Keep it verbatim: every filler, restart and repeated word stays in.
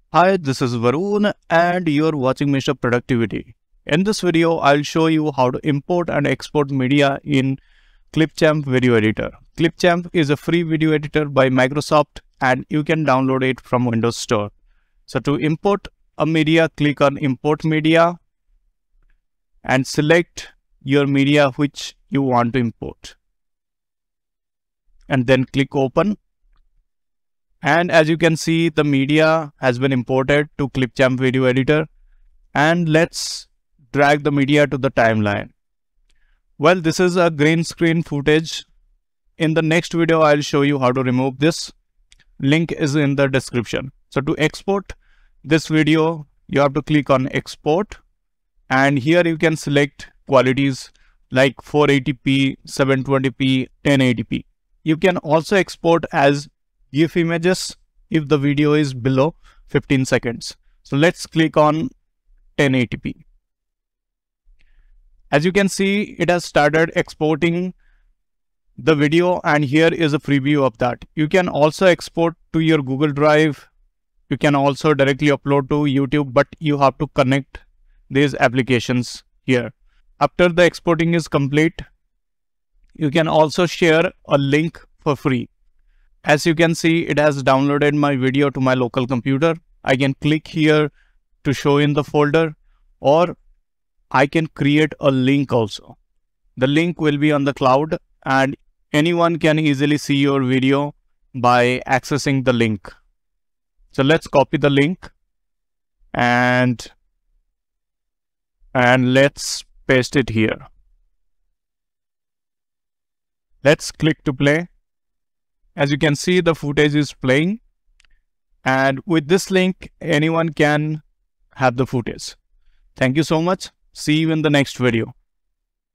Hi, this is Varun and you're watching Mister Productivity. In this video, I'll show you how to import and export media in ClipChamp video editor. ClipChamp is a free video editor by Microsoft and you can download it from Windows Store. So to import a media, click on Import Media and select your media which you want to import. And then click Open. And as you can see, the media has been imported to ClipChamp video editor. And let's drag the media to the timeline. Well, this is a green screen footage. In the next video, I'll show you how to remove this. Link is in the description. So to export this video, you have to click on Export. And here you can select qualities like four eighty p, seven twenty p, ten eighty p. You can also export as GIF images if the video is below fifteen seconds. So let's click on ten eighty p. As you can see, it has started exporting the video and here is a preview of that. You can also export to your Google Drive. You can also directly upload to YouTube, but you have to connect these applications here. After the exporting is complete, you can also share a link for free. As you can see, it has downloaded my video to my local computer. I can click here to show in the folder, or I can create a link also. The link will be on the cloud and anyone can easily see your video by accessing the link. So let's copy the link and, and let's paste it here. Let's click to play. As you can see, the footage is playing, and with this link, anyone can have the footage. Thank you so much. See you in the next video.